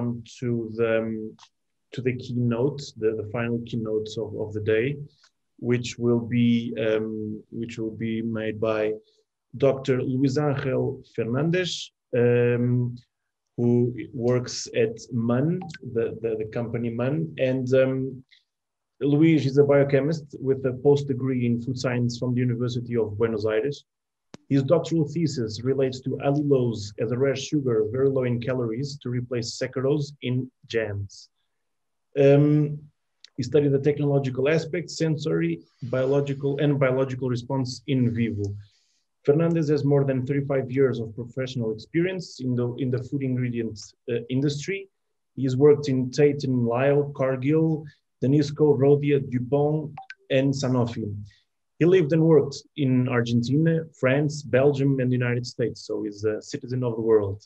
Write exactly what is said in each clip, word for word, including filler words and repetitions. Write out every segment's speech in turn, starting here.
on to the um, to the keynote, the, the final keynotes of, of the day, which will be um, which will be made by Doctor Luis Angel Fernandez, um, who works at MAN, the, the, the company MAN, and um, Luis is a biochemist with a post degree in food science from the University of Buenos Aires. His doctoral thesis relates to allulose as a rare sugar very low in calories to replace saccharose in jams. Um, he studied the technological aspects, sensory, biological, and biological response in vivo. Fernandez has more than thirty-five years of professional experience in the, in the food ingredients uh, industry. He has worked in Tate and Lyle, Cargill, Danisco, Rodia, DuPont, and Sanofi. He lived and worked in Argentina, France, Belgium, and the United States, so he's a citizen of the world.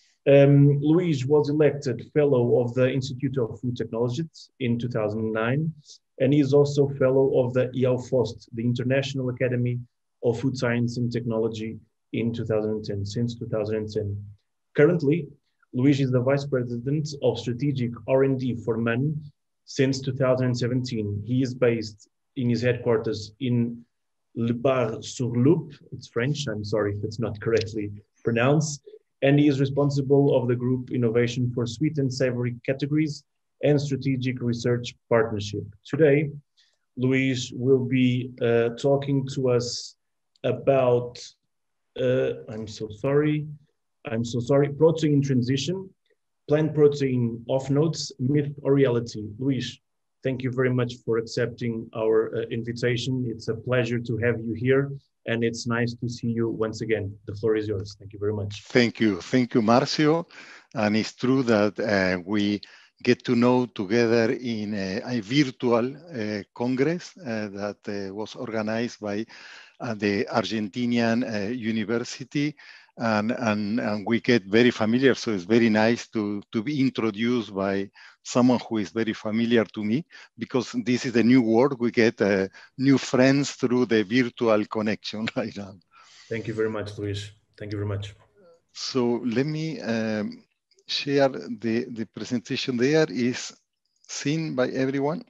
Um, Luis was elected Fellow of the Institute of Food Technologies in two thousand nine, and he is also Fellow of the I A F O S T, the International Academy of Food Science and Technology, in two thousand ten, since two thousand ten. Currently, Luis is the Vice President of Strategic R and D for MAN since two thousand seventeen. He is based in his headquarters in Le Bar-sur-Loup. It's French, I'm sorry if it's not correctly pronounced. And he is responsible of the group innovation for sweet and savory categories and strategic research partnership. Today, Luis will be uh, talking to us about, uh, I'm so sorry, I'm so sorry, protein in transition, plant protein off notes, myth or reality. Luis, thank you very much for accepting our uh, invitation. It's a pleasure to have you here, and it's nice to see you once again. The floor is yours. Thank you very much. Thank you. Thank you, Marcio. And it's true that uh, we get to know together in a, a virtual uh, congress uh, that uh, was organized by uh, the Argentinian uh, University. And, and, and we get very familiar, so it's very nice to, to be introduced by someone who is very familiar to me, because this is a new world. We get uh, new friends through the virtual connection right now. Thank you very much, Luis. Thank you very much. So let me um, share the, the presentation there. Is seen by everyone?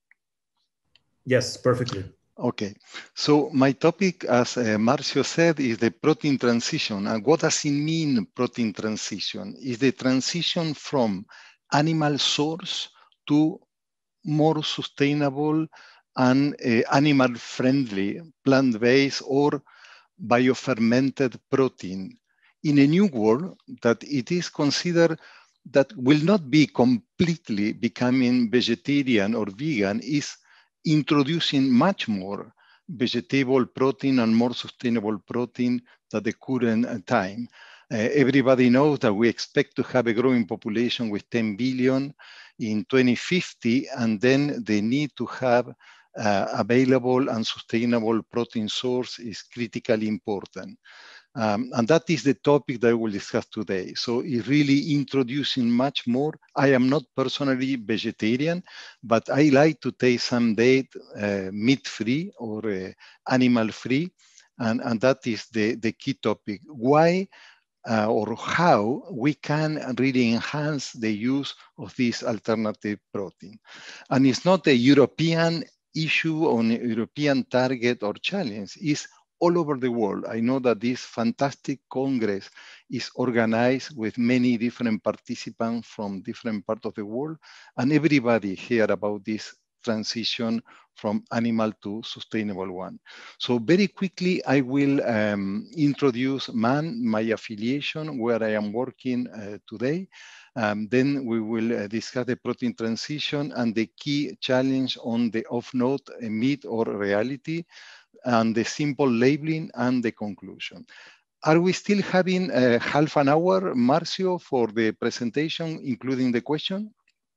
Yes, perfectly. Okay, so my topic, as uh, Marcio said, is the protein transition. And what does it mean, protein transition? Is the transition from animal source to more sustainable and uh, animal-friendly, plant-based or biofermented protein in a new world that it is considered that will not be completely becoming vegetarian or vegan, is introducing much more vegetable protein and more sustainable protein at the current time. Uh, everybody knows that we expect to have a growing population with ten billion in twenty fifty, and then the need to have uh, available and sustainable protein source is critically important. Um, and that is the topic that I will discuss today. So it's really introducing much more. I am not personally vegetarian, but I like to take some days uh, meat-free or uh, animal-free. And, and that is the, the key topic. Why uh, or how we can really enhance the use of this alternative protein. And it's not a European issue on a European target or challenge. It's all over the world. I know that this fantastic Congress is organized with many different participants from different parts of the world, and everybody hear about this transition from animal to sustainable one. So very quickly, I will um, introduce MAN, my affiliation, where I am working uh, today. Um, then we will uh, discuss the protein transition and the key challenge on the off-note, uh, myth or reality, and the simple labeling and the conclusion. Are we still having uh, half an hour, Marcio, for the presentation, including the question?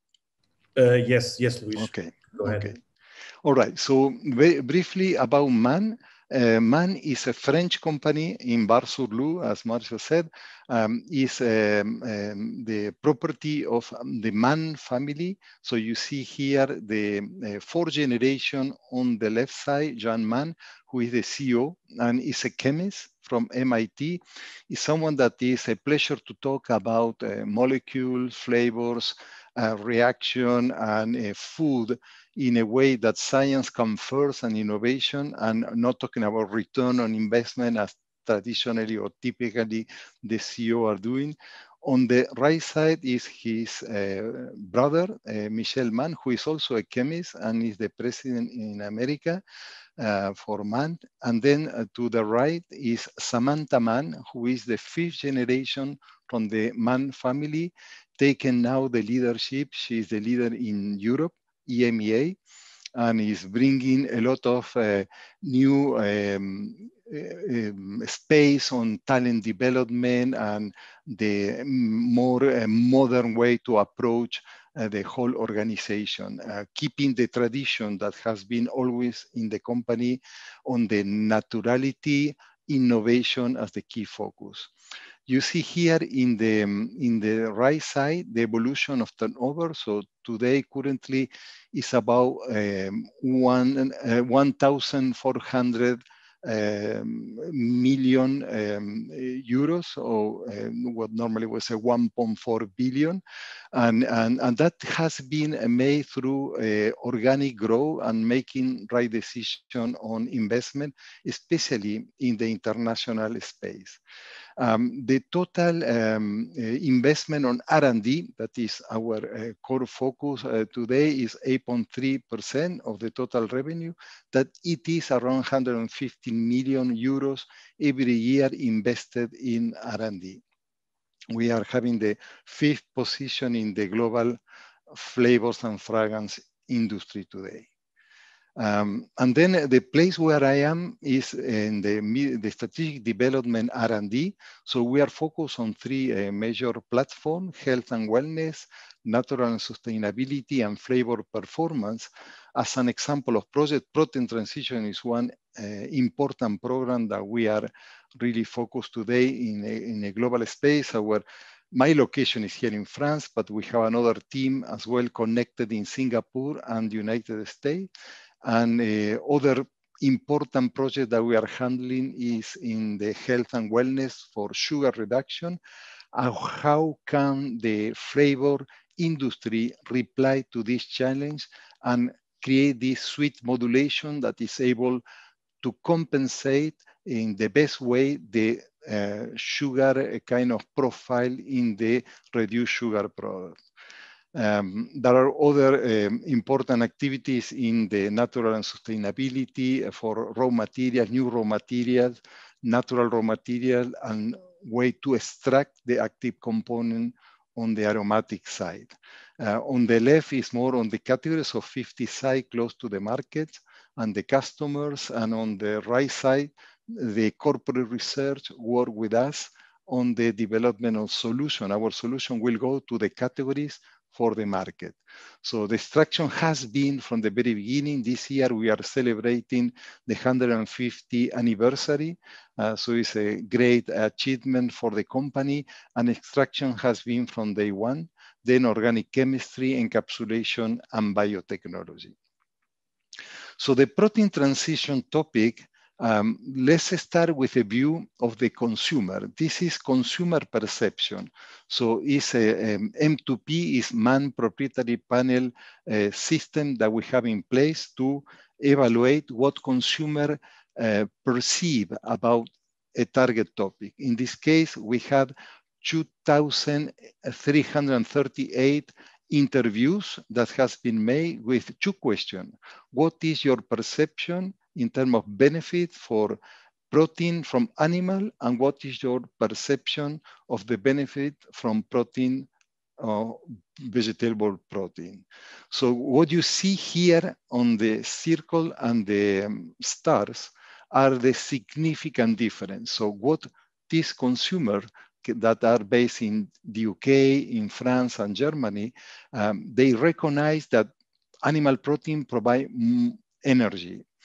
Uh, yes, yes, Luis. Okay, Go ahead. okay. All right, so very briefly about MAN. Uh, MAN is a French company in Bar-sur-Loup, as Marcio said, um, is um, um, the property of um, the MAN family. So you see here the uh, fourth generation on the left side, Jean MAN, who is the C E O and is a chemist from M I T, is someone that is a pleasure to talk about uh, molecules, flavors, uh, reaction, and uh, food in a way that science comes first and innovation, and not talking about return on investment as traditionally or typically the C E O are doing. On the right side is his uh, brother, uh, Michel Mann, who is also a chemist and is the president in America uh, for MAN. And then uh, to the right is Samantha Mann, who is the fifth generation from the Mann family, taken now the leadership. She is the leader in Europe, E M E A, and is bringing a lot of uh, new um, um, space on talent development and the more uh, modern way to approach uh, the whole organization, uh, keeping the tradition that has been always in the company on the naturality, innovation as the key focus. You see here in the, in the right side, the evolution of turnover. So today, currently, is about um, one, uh, one thousand four hundred um, million um, euros, or uh, what normally was a one point four billion. And, and, and that has been made through uh, organic growth and making right decision on investment, especially in the international space. Um, the total um, uh, investment on R and D, that is our uh, core focus uh, today, is eight point three percent of the total revenue, that it is around one hundred fifty million euros every year invested in R and D. We are having the fifth position in the global flavors and fragrance industry today. Um, and then the place where I am is in the, the strategic development R and D. So we are focused on three uh, major platforms: health and wellness, natural and sustainability, and flavor performance. As an example of project, protein transition is one uh, important program that we are really focused today in a, in a global space. Our My location is here in France, but we have another team as well connected in Singapore and the United States. And uh, other important project that we are handling is in the health and wellness for sugar reduction. Uh, how can the flavor industry reply to this challenge and create this sweet modulation that is able to compensate in the best way the uh, sugar kind of profile in the reduced sugar product. Um, there are other um, important activities in the natural and sustainability for raw materials, new raw materials, natural raw material, and way to extract the active component on the aromatic side. Uh, on the left is more on the categories of fifty sites close to the market and the customers, and on the right side, the corporate research work with us on the development of solution. Our solution will go to the categories for the market. So the extraction has been from the very beginning. This year we are celebrating the one hundred fiftieth anniversary. Uh, so it's a great achievement for the company, and extraction has been from day one, then organic chemistry, encapsulation, and biotechnology. So the protein transition topic, Um, let's start with a view of the consumer. This is consumer perception. So it's a, um, M two P is MAN proprietary panel uh, system that we have in place to evaluate what consumer uh, perceive about a target topic. In this case, we had two thousand three hundred thirty-eight interviews that has been made with two questions. What is your perception in terms of benefit for protein from animal, and what is your perception of the benefit from protein, uh, vegetable protein? So what you see here on the circle and the um, stars are the significant difference. So what this consumer that are based in the U K, in France, and Germany, um, they recognize that animal protein provide energy.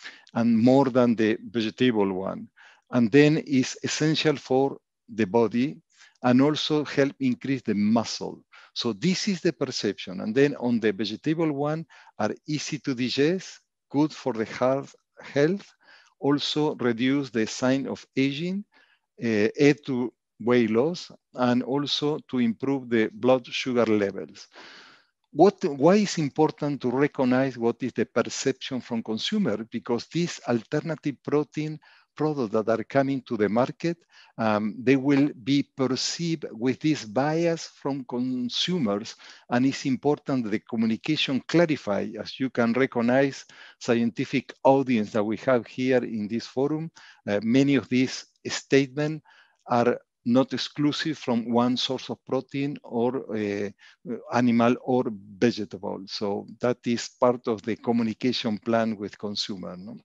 and more than the vegetable one. And then is essential for the body and also help increase the muscle. So this is the perception. And then on the vegetable one are easy to digest, good for the heart health, also reduce the sign of aging, uh, aid to weight loss, and also to improve the blood sugar levels. What, why is important to recognize what is the perception from consumer? Because these alternative protein products that are coming to the market, um, they will be perceived with this bias from consumers, and it's important that the communication clarify, as you can recognize scientific audience that we have here in this forum. Uh, many of these statements are not exclusive from one source of protein or uh, animal or vegetable. So that is part of the communication plan with consumer. No?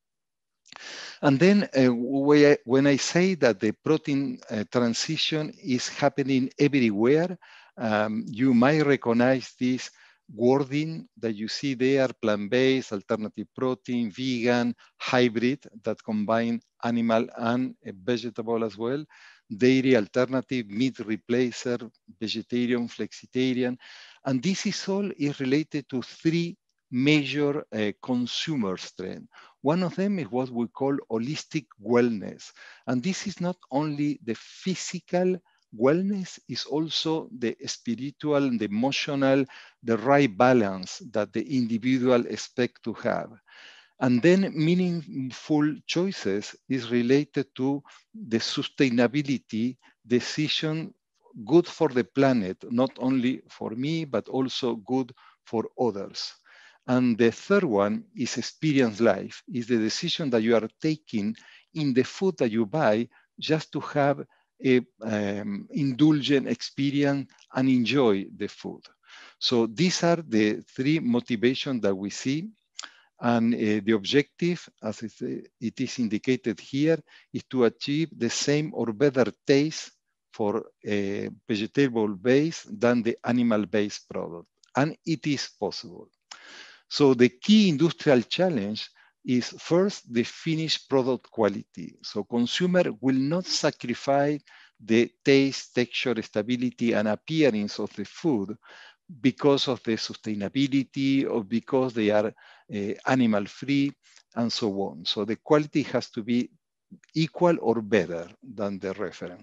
And then uh, when I say that the protein uh, transition is happening everywhere, um, you might recognize this wording that you see there: plant-based, alternative protein, vegan, hybrid, that combine animal and uh, vegetable as well, dairy alternative, meat replacer, vegetarian, flexitarian. And this is all is related to three major uh, consumer trends. One of them is what we call holistic wellness. And this is not only the physical wellness, is also the spiritual and the emotional, the right balance that the individual expect to have. And then meaningful choices is related to the sustainability decision, good for the planet, not only for me, but also good for others. And the third one is experience life, is the decision that you are taking in the food that you buy just to have a um, indulgent experience and enjoy the food. So these are the three motivations that we see. And uh, the objective, as it is indicated here, is to achieve the same or better taste for a vegetable-based than the animal-based product. And it is possible. So the key industrial challenge is first the finished product quality. So consumer will not sacrifice the taste, texture, stability, and appearance of the food because of the sustainability or because they are uh, animal free and so on. So the quality has to be equal or better than the reference.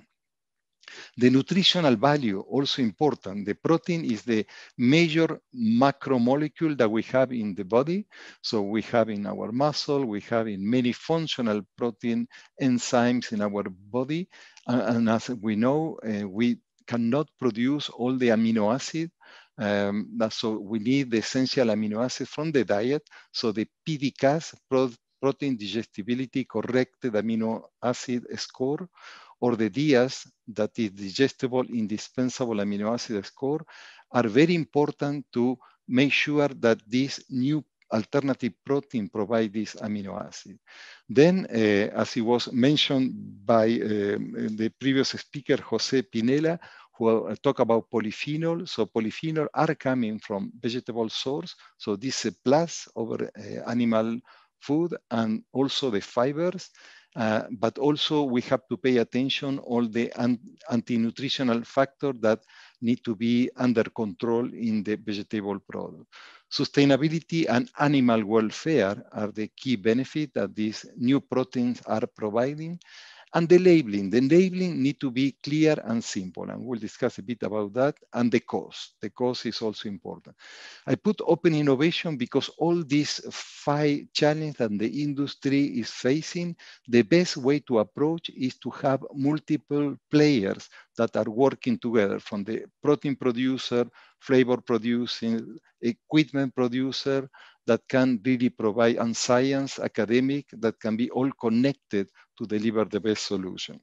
The nutritional value, also important. The protein is the major macromolecule that we have in the body. So we have in our muscle, we have in many functional protein enzymes in our body. And, and as we know, uh, we cannot produce all the amino acids. Um, so we need the essential amino acids from the diet. So the P D C A S, pro protein digestibility corrected amino acid score, or the D I A S, that is digestible indispensable amino acid score, are very important to make sure that this new alternative protein provide this amino acid. Then, uh, as it was mentioned by uh, the previous speaker, Jose Pinella, who uh, talk about polyphenol. So polyphenol are coming from vegetable source. So this is a plus over uh, animal food, and also the fibers. Uh, but also we have to pay attention all the anti-nutritional factors that need to be under control in the vegetable product. Sustainability and animal welfare are the key benefits that these new proteins are providing. And the labeling, the labeling need to be clear and simple, and we'll discuss a bit about that. And the cost, the cost is also important. I put open innovation because all these five challenges that the industry is facing, the best way to approach is to have multiple players that are working together, from the protein producer, flavor producing, equipment producer, that can really provide, and science, academic, that can be all connected to deliver the best solution.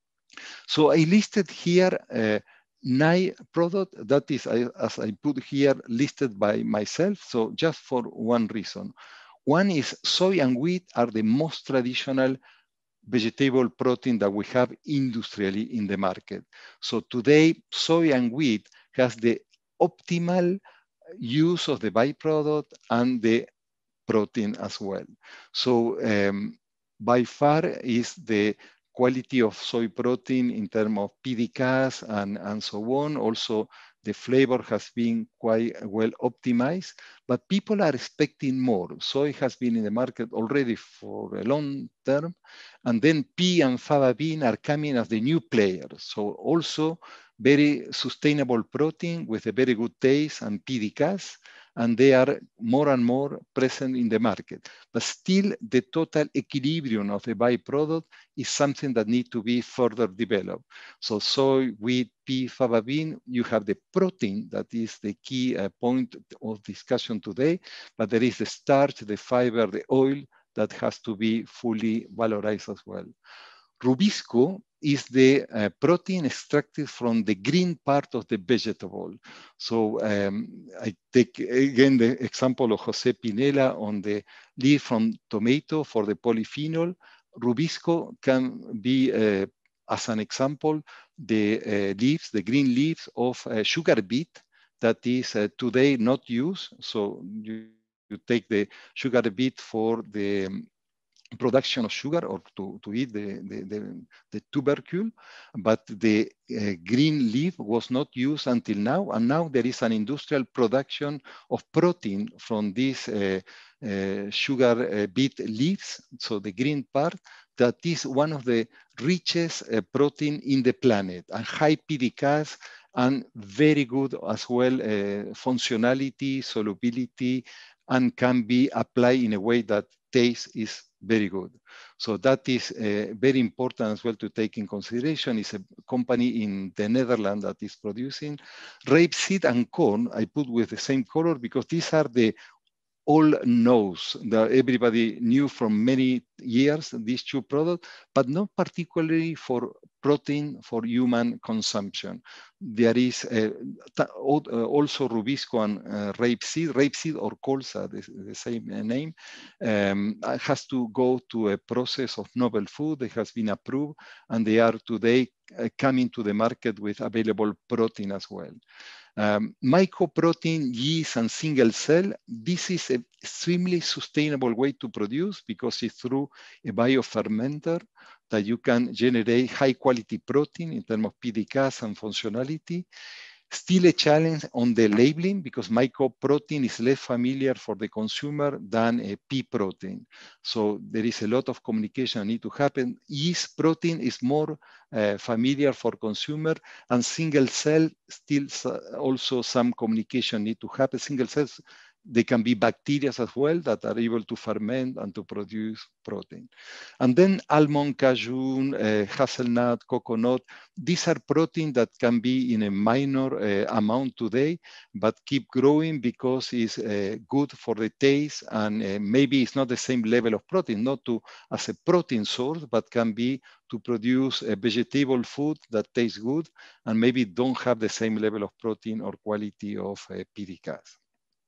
So I listed here uh, nine products, that is, I, as I put here, listed by myself, so just for one reason. One is soy and wheat are the most traditional vegetable protein that we have industrially in the market. So today, soy and wheat has the optimal use of the byproduct and the protein as well. So um, by far is the quality of soy protein in terms of P D C A S and, and so on. Also, the flavor has been quite well optimized, but people are expecting more. Soy has been in the market already for a long term, and then pea and fava bean are coming as the new players. So also very sustainable protein with a very good taste and P D C A S, and they are more and more present in the market. But still, the total equilibrium of the byproduct is something that needs to be further developed. So soy, wheat, pea, fava bean, you have the protein that is the key uh, point of discussion today, but there is the starch, the fiber, the oil that has to be fully valorized as well. Rubisco is the uh, protein extracted from the green part of the vegetable. So um, I take again the example of Jose Pinella on the leaf from tomato for the polyphenol. Rubisco can be, uh, as an example, the uh, leaves, the green leaves of uh, sugar beet that is uh, today not used. So you, you take the sugar beet for the um, production of sugar or to, to eat the, the, the, the tubercle, but the uh, green leaf was not used until now, and now there is an industrial production of protein from these uh, uh, sugar uh, beet leaves, so the green part, that is one of the richest uh, protein in the planet, and high P D C A S, and very good as well uh, functionality, solubility, and can be applied in a way that taste is very good. So that is uh, very important as well to take in consideration. It's a company in the Netherlands that is producing rapeseed and corn. I put with the same color because these are the all knows that everybody knew from many years these two products, but not particularly for protein for human consumption. There is uh, also Rubisco and uh, rapeseed, rapeseed or colza, the, the same name, um, has to go to a process of novel food that has been approved, and they are today uh, coming to the market with available protein as well. Um, mycoprotein, yeast, and single cell, this is an extremely sustainable way to produce because it's through a biofermenter that you can generate high quality protein in terms of P D C A S and functionality. Still a challenge on the labeling because mycoprotein is less familiar for the consumer than a pea protein. So there is a lot of communication need to happen. Yeast protein is more uh, familiar for consumer, and single cell still also some communication need to happen. Single cells, they can be bacteria as well that are able to ferment and to produce protein. And then almond, cashew, uh, hazelnut, coconut, these are protein that can be in a minor uh, amount today, but keep growing because it's uh, good for the taste, and uh, maybe it's not the same level of protein, not to as a protein source, but can be to produce a vegetable food that tastes good and maybe don't have the same level of protein or quality of uh, P D C A S.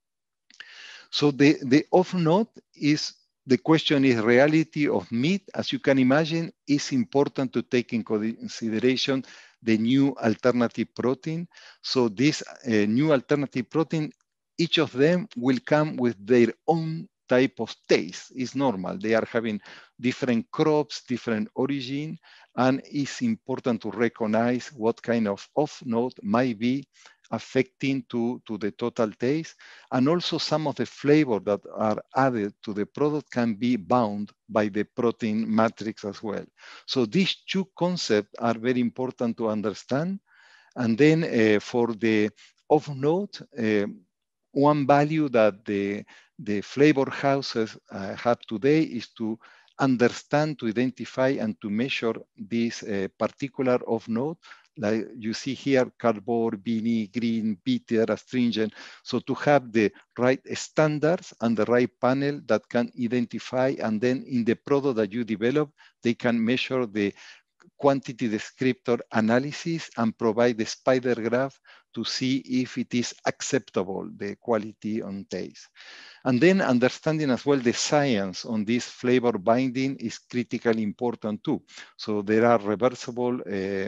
So the, the off note is, the question is reality of meat. As you can imagine, it's important to take in consideration the new alternative protein. So this uh, new alternative protein, each of them will come with their own type of taste. It's normal. They are having different crops, different origin, and it's important to recognize what kind of off note might be affecting to, to the total taste. And also some of the flavor that are added to the product can be bound by the protein matrix as well. So these two concepts are very important to understand. And then uh, for the off note, uh, one value that the, the flavor houses uh, have today is to understand, to identify, and to measure this uh, particular off note. Like you see here, cardboard, beanie, green, bitter, astringent. So to have the right standards and the right panel that can identify, and then in the product that you develop, they can measure the quantity descriptor analysis and provide the spider graph to see if it is acceptable, the quality on taste. And then understanding as well the science on this flavor binding is critically important too. So there are reversible um,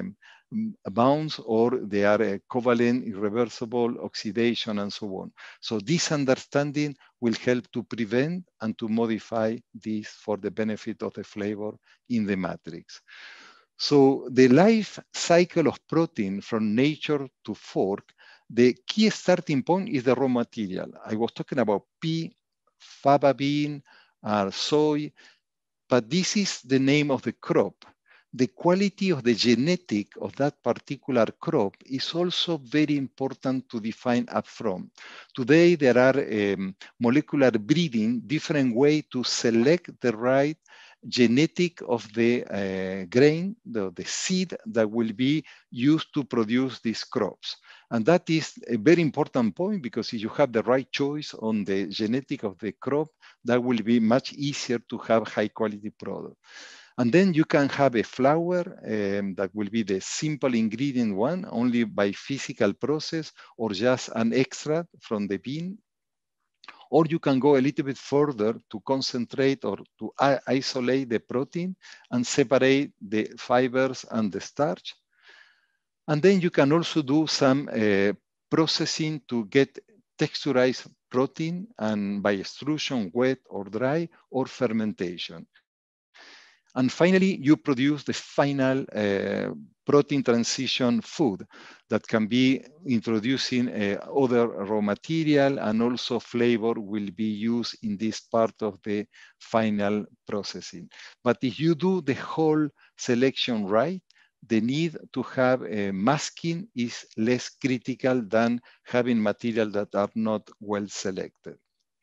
bounds, or they are uh, covalent, irreversible, oxidation, and so on. So this understanding will help to prevent and to modify this for the benefit of the flavor in the matrix. So the life cycle of protein from nature to fork, the key starting point is the raw material. I was talking about pea, faba bean, uh, soy, but this is the name of the crop. The quality of the genetic of that particular crop is also very important to define upfront. Today, there are um, molecular breeding, different way to select the right genetic of the uh, grain, the, the seed that will be used to produce these crops. And that is a very important point, because if you have the right choice on the genetic of the crop, that will be much easier to have high quality product. And then you can have a flour um, that will be the simple ingredient one, only by physical process or just an extract from the bean. Or you can go a little bit further to concentrate or to isolate the protein and separate the fibers and the starch. And then you can also do some uh, processing to get texturized protein, and by extrusion, wet or dry, or fermentation. And finally, you produce the final uh, protein transition food that can be introducing uh, other raw material, and also flavor will be used in this part of the final processing. But if you do the whole selection right, the need to have a masking is less critical than having material that are not well selected.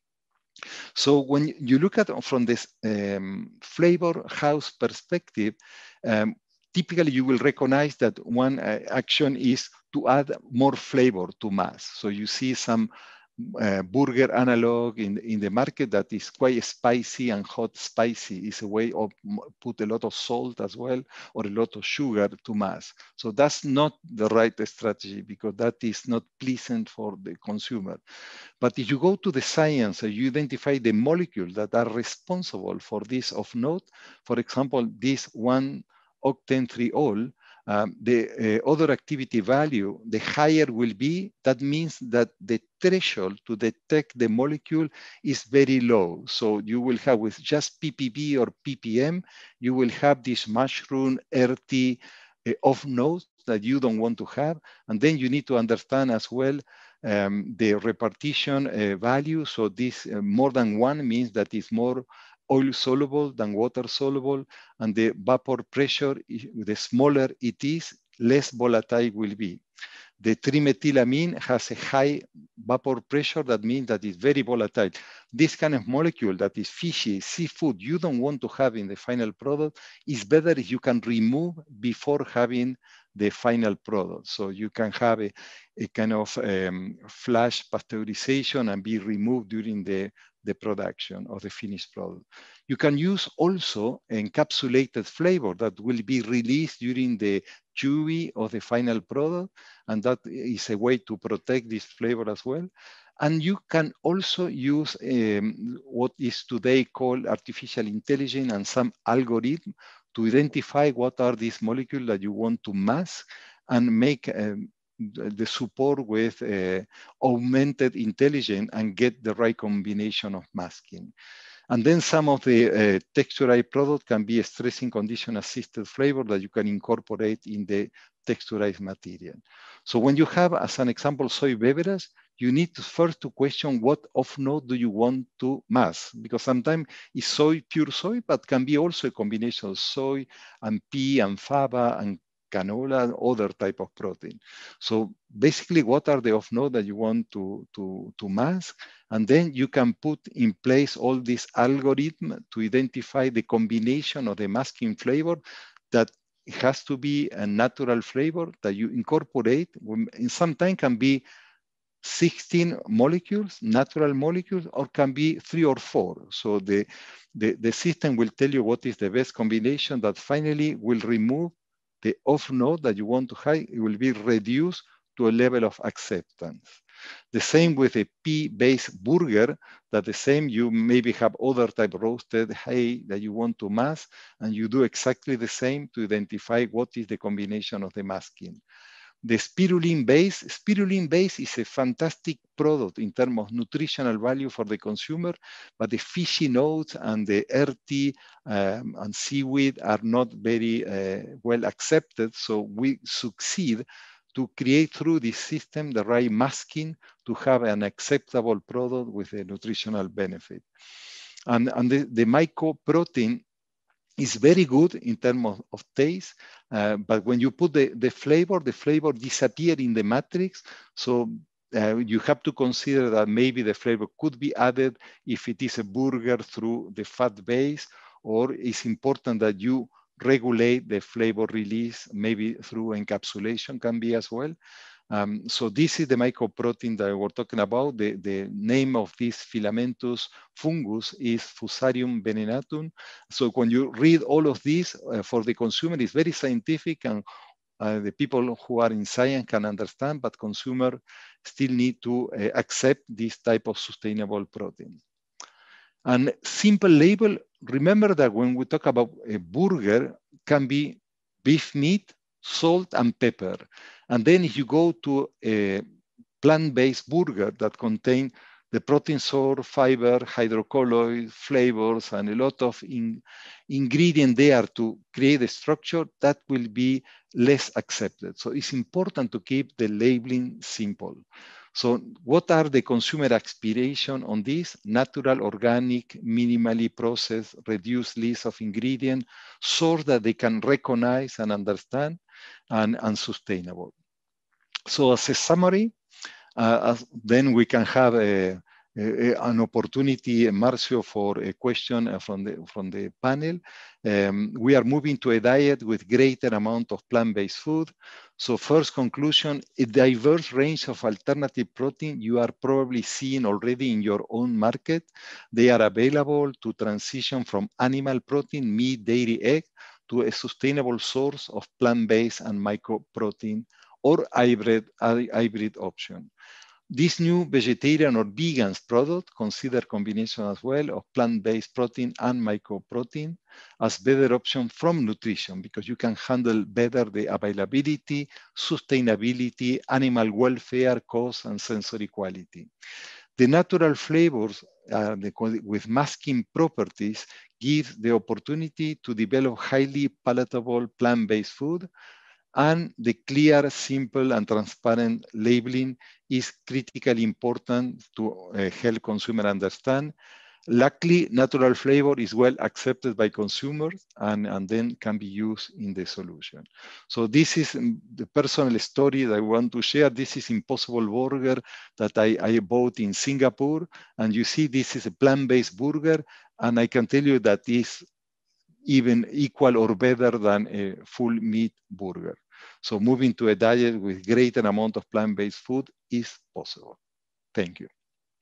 So when you look at from this um, flavor house perspective, um, typically you will recognize that one uh, action is to add more flavor to mass. So you see some uh, burger analog in, in the market that is quite spicy and hot spicy. Is a way of put a lot of salt as well, or a lot of sugar to mass. So that's not the right strategy, because that is not pleasant for the consumer. But if you go to the science, you identify the molecules that are responsible for this off note. For example, this one octane three ol, um, the uh, other activity value, the higher will be. That means that the threshold to detect the molecule is very low. So you will have with just P P B or P P M, you will have this mushroom earthy uh, off note that you don't want to have. And then you need to understand as well um, the repartition uh, value. So this uh, more than one means that it's more oil soluble than water soluble, and the vapor pressure, the smaller it is, less volatile will be. The trimethylamine has a high vapor pressure. That means that it's very volatile. This kind of molecule that is fishy, seafood, you don't want to have in the final product. It's better if you can remove before having the final product. So you can have a, a kind of um, flash pasteurization and be removed during the, the production of the finished product. You can use also encapsulated flavor that will be released during the chewy of the final product, and that is a way to protect this flavor as well. And you can also use um, what is today called artificial intelligence and some algorithm to identify what are these molecules that you want to mask, and make um, the support with uh, augmented intelligence and get the right combination of masking. And then some of the uh, texturized product can be a stressing condition assisted flavor that you can incorporate in the texturized material. So when you have, as an example, soy beverage, you need to first to question what off note do you want to mask, because sometimes it's soy, pure soy, but can be also a combination of soy and pea and faba and canola, other type of protein. So basically, what are the off note that you want to, to, to mask? And then you can put in place all this algorithm to identify the combination of the masking flavor that has to be a natural flavor that you incorporate. In some time can be sixteen molecules, natural molecules, or can be three or four. So the, the, the system will tell you what is the best combination that finally will remove the off note that you want to have. It will be reduced to a level of acceptance. The same with a pea-based burger, that the same, you maybe have other type of roasted hay that you want to mask, and you do exactly the same to identify what is the combination of the masking. The spirulina base, spirulina base is a fantastic product in terms of nutritional value for the consumer, but the fishy notes and the earthy um, and seaweed are not very uh, well accepted. So we succeed to create through this system the right masking to have an acceptable product with a nutritional benefit. And, and the, the mycoprotein is very good in terms of, of taste, uh, but when you put the, the flavor, the flavor disappears in the matrix. So uh, you have to consider that maybe the flavor could be added if it is a burger through the fat base, or it's important that you regulate the flavor release, maybe through encapsulation can be as well. Um, so this is the mycoprotein that we're talking about. The, the name of this filamentous fungus is Fusarium venenatum. So when you read all of this uh, for the consumer, it's very scientific, and uh, the people who are in science can understand, but consumer still need to uh, accept this type of sustainable protein. And simple label, remember that when we talk about a burger, can be beef meat, salt, and pepper. And then if you go to a plant-based burger that contain the protein source, fiber, hydrocolloids, flavors, and a lot of in, ingredient there to create a structure, that will be less accepted. So it's important to keep the labeling simple. So what are the consumer aspiration on this? Natural, organic, minimally processed, reduced list of ingredients, source that they can recognize and understand, and, and sustainable. So as a summary, uh, as then we can have a, a, an opportunity, Marcio, for a question from the, from the panel. Um, we are moving to a diet with greater amount of plant-based food. So first conclusion, a diverse range of alternative protein you are probably seeing already in your own market. They are available to transition from animal protein, meat, dairy, egg, to a sustainable source of plant-based and mycoprotein or hybrid, hybrid option. This new vegetarian or vegan product consider combination as well of plant-based protein and mycoprotein as better option from nutrition, because you can handle better the availability, sustainability, animal welfare, cost, and sensory quality. The natural flavors uh, the, with masking properties give the opportunity to develop highly palatable plant-based food, and the clear, simple, and transparent labeling is critically important to uh, help consumers understand. Luckily, natural flavor is well accepted by consumers and, and then can be used in the solution. So this is the personal story that I want to share. This is Impossible Burger that I, I bought in Singapore. And you see, this is a plant-based burger. And I can tell you that is even equal or better than a full meat burger. So moving to a diet with greater amount of plant-based food is possible. Thank you.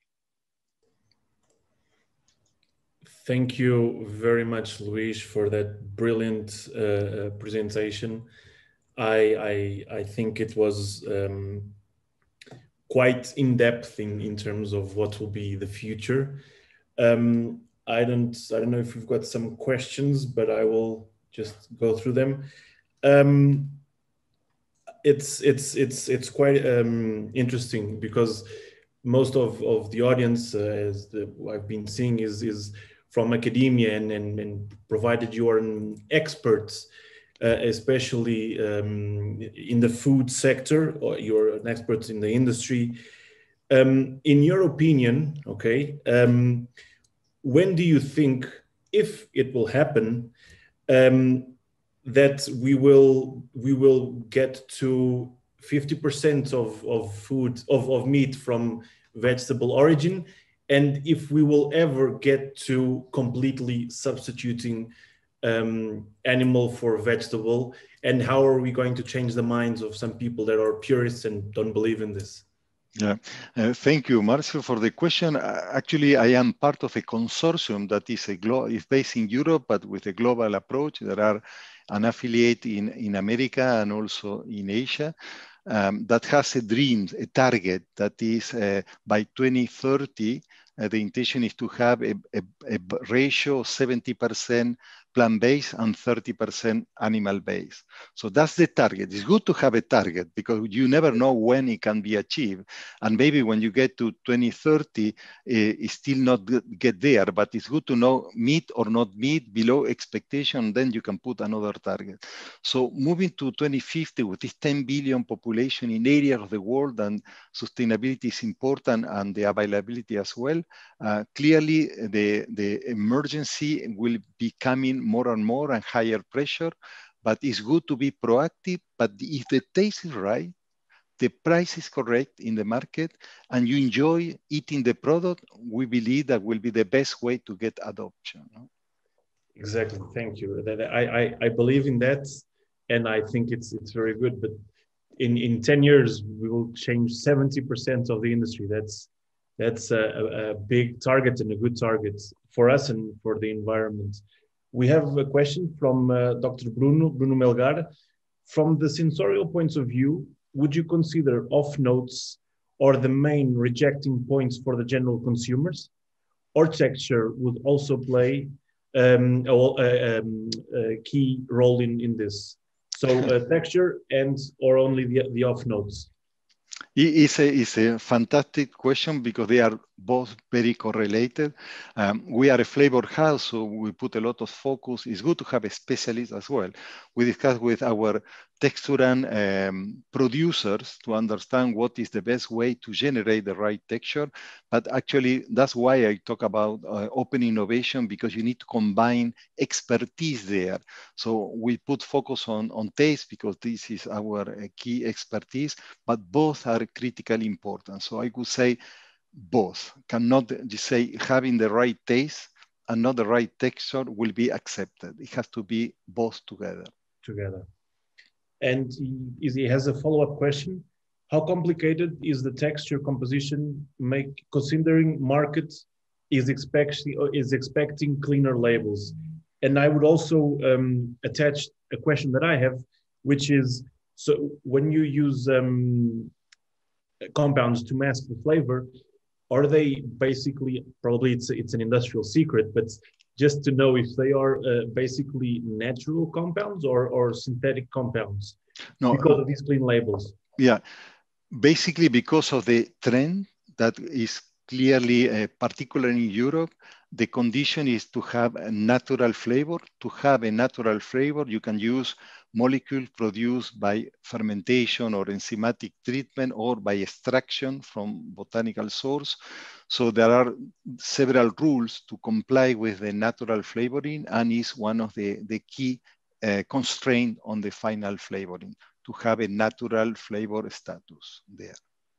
Thank you very much, Luis, for that brilliant uh, presentation. I, I, I think it was um, quite in-depth in, in terms of what will be the future. Um, I don't, I don't know if we've got some questions, but I will just go through them. Um, it's, it's, it's, it's quite um, interesting because most of, of the audience, uh, as the, I've been seeing, is, is from academia, and, and, and provided you are an expert, uh, especially um, in the food sector, or you're an expert in the industry. Um, in your opinion, okay, um, when do you think, if it will happen, um, that we will we will get to fifty percent of, of food, of, of meat from vegetable origin? And if we will ever get to completely substituting um, animal for vegetable, and how are we going to change the minds of some people that are purists and don't believe in this? Yeah, uh, thank you, Marcio, for the question. Uh, actually, I am part of a consortium that is a glo is based in Europe, but with a global approach. There are an affiliate in, in America and also in Asia. um, that has a dream, a target that is uh, by twenty thirty, uh, the intention is to have a, a, a ratio of seventy percent plant-based and thirty percent animal-based. So that's the target. It's good to have a target because you never know when it can be achieved. And maybe when you get to twenty thirty, uh, it's still not get there, but it's good to know meet or not meet, below expectation, then you can put another target. So moving to twenty fifty with this ten billion population in areas of the world, and sustainability is important and the availability as well. Uh, clearly, the, the emergency will be coming more and more and higher pressure, but it's good to be proactive. But if the taste is right, the price is correct in the market, and you enjoy eating the product, we believe that will be the best way to get adoption. No? Exactly. Thank you. I, I, I believe in that, and I think it's it's very good. But in, in ten years, we will change seventy percent of the industry. That's that's a, a big target and a good target for us and for the environment. We have a question from uh, Doctor Bruno, Bruno Melgar. From the sensorial points of view, would you consider off notes or the main rejecting points for the general consumers? Or texture would also play um, a, a, a key role in, in this? So uh, texture and or only the, the off notes? It's a, it's a fantastic question because they are both very correlated. Um, we are a flavor house, so we put a lot of focus. It's good to have a specialist as well. We discuss with our texturan um, producers to understand what is the best way to generate the right texture. But actually, that's why I talk about uh, open innovation, because you need to combine expertise there. So we put focus on, on taste because this is our uh, key expertise, but both are critically important. So I would say both. Cannot just say having the right taste and not the right texture will be accepted. It has to be both together. Together. And he, he has a follow-up question. How complicated is the texture composition, make, considering market is expecting, is expecting cleaner labels? And I would also um, attach a question that I have, which is, so when you use um, compounds to mask the flavor, are they basically, probably it's, it's an industrial secret, but just to know if they are uh, basically natural compounds or, or synthetic compounds, no, because of these clean labels? Yeah, basically because of the trend that is clearly, uh, particularly in Europe, the condition is to have a natural flavor. To have a natural flavor, you can use molecules produced by fermentation or enzymatic treatment or by extraction from botanical source. So there are several rules to comply with the natural flavoring, and is one of the, the key uh, constraints on the final flavoring, to have a natural flavor status there.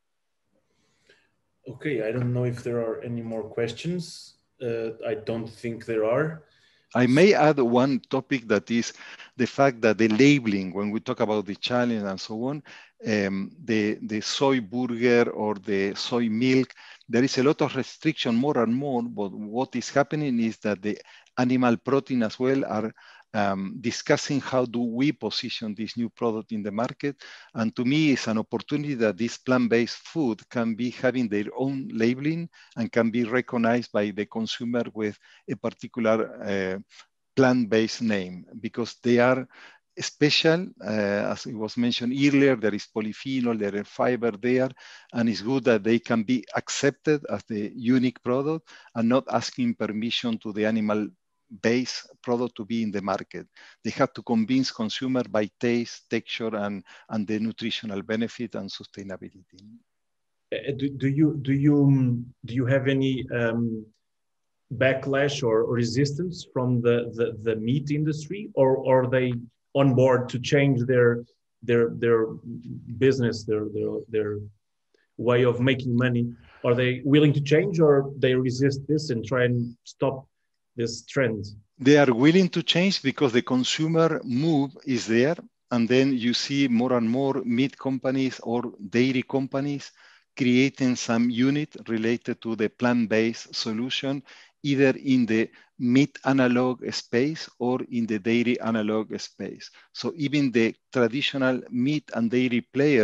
Okay, I don't know if there are any more questions. Uh, I don't think there are. I may add one topic, that is the fact that the labeling, when we talk about the challenge and so on, um, the, the soy burger or the soy milk, there is a lot of restriction more and more, but what is happening is that the animal protein as well are um, discussing how do we position this new product in the market. And to me, it's an opportunity that this plant-based food can be having their own labeling and can be recognized by the consumer with a particular uh, plant-based name, because they are special. Uh, as it was mentioned earlier, there is polyphenol, there is fiber there, and it's good that they can be accepted as the unique product and not asking permission to the animal base product to be in the market. They have to convince consumer by taste, texture, and, and the nutritional benefit and sustainability. Uh, do, do you do you do you have any um, backlash or, or resistance from the, the the meat industry, or, or are they on board to change their their their business, their their their way of making money? Are they willing to change, or they resist this and try and stop this trend? They are willing to change because the consumer move is there, and then you see more and more meat companies or dairy companies creating some unit related to the plant-based solution, either in the meat analog space or in the dairy analog space. So even the traditional meat and dairy players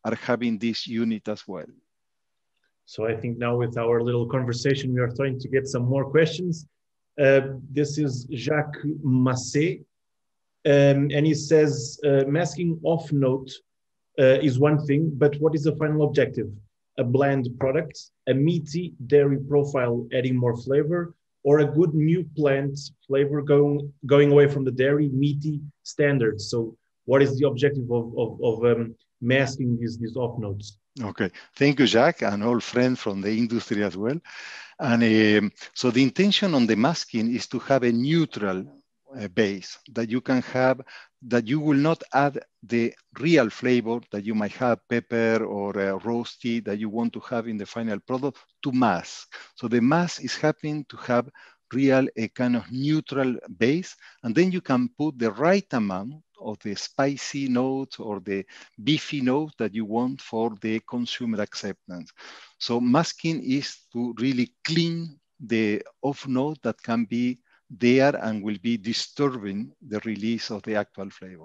are having this unit as well. So I think now with our little conversation, we are trying to get some more questions. Uh, this is Jacques Massé, um, and he says, uh, masking off note uh, is one thing, but what is the final objective? A bland product, a meaty dairy profile adding more flavor, or a good new plant flavor going, going away from the dairy meaty standards? So what is the objective of, of, of um, masking these, these off notes? Okay, thank you, Jacques, an old friend from the industry as well. And um, so the intention on the masking is to have a neutral uh, base that you can have, that you will not add the real flavor that you might have, pepper or uh, roasty, that you want to have in the final product, to mask. So the mask is happening to have real, a kind of neutral base, and then you can put the right amount of the spicy notes or the beefy note that you want for the consumer acceptance. So masking is to really clean the off note that can be there and will be disturbing the release of the actual flavor.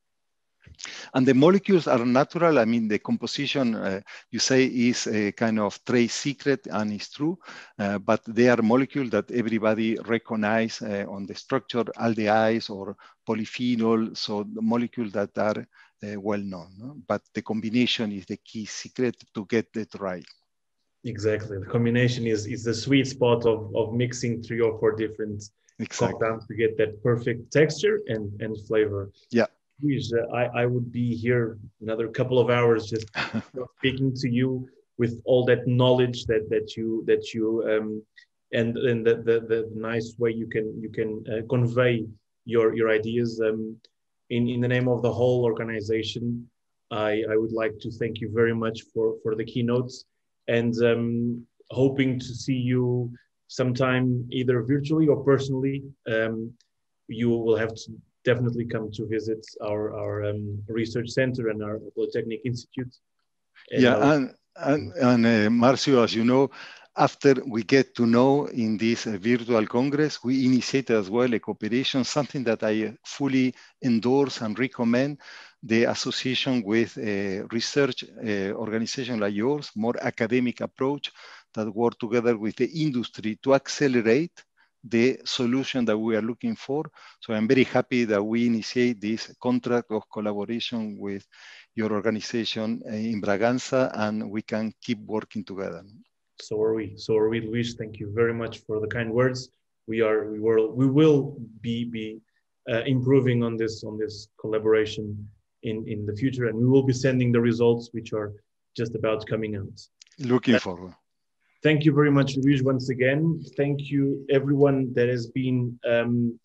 And the molecules are natural. I mean, the composition, uh, you say, is a kind of trade secret, and it's true, uh, but they are molecules that everybody recognize uh, on the structure, aldehydes or polyphenol, so the molecules that are uh, well known. No? But the combination is the key secret to get it right. Exactly. The combination is, is the sweet spot of, of mixing three or four different exactly. compounds to get that perfect texture and, and flavor. Yeah. Luis, uh, I, I would be here another couple of hours just speaking to you with all that knowledge that that you that you um, and and the, the the nice way you can you can uh, convey your your ideas. Um, in in the name of the whole organization, I I would like to thank you very much for for the keynotes, and um, hoping to see you sometime either virtually or personally. Um, you will have to definitely come to visit our, our um, research center and our Polytechnic Institute. And yeah, our... and, and, and uh, Marcio, as you know, after we get to know in this uh, virtual Congress, we initiated as well a cooperation, something that I fully endorse and recommend, the association with a research uh, organization like yours, more academic approach that work together with the industry to accelerate the solution that we are looking for. So I'm very happy that we initiate this contract of collaboration with your organization in Braganza, and we can keep working together. So are we. So are we, Luis. Thank you very much for the kind words. We are. We will. We will be be uh, improving on this on this collaboration in in the future, and we will be sending the results which are just about coming out. Looking uh, forward. Thank you very much, Luis, once again. Thank you, everyone that has been um,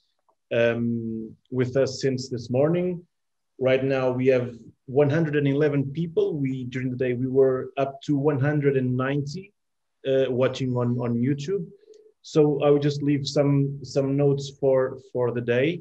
um, with us since this morning. Right now, we have one hundred eleven people. We during the day, we were up to one hundred ninety uh, watching on, on YouTube. So I would just leave some, some notes for, for the day.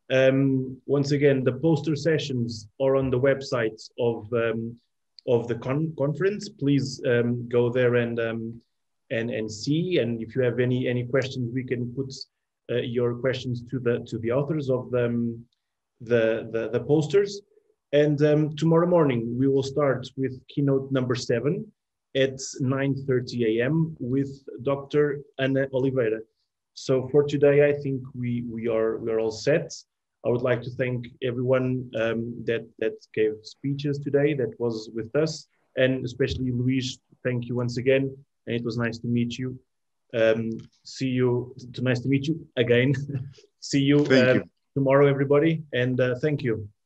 Um, once again, the poster sessions are on the website of, um, of the con conference. Please um, go there and um, and and see, and if you have any any questions, we can put uh, your questions to the to the authors of the um, the, the the posters. And um, tomorrow morning we will start with keynote number seven at nine thirty a m with Doctor Ana Oliveira. So for today, I think we we are we are all set. I would like to thank everyone um, that that gave speeches today, that was with us, and especially Luis. Thank you once again. And it was nice to meet you. Um, see you, to nice to meet you again. See you, uh, you tomorrow, everybody. And uh, thank you.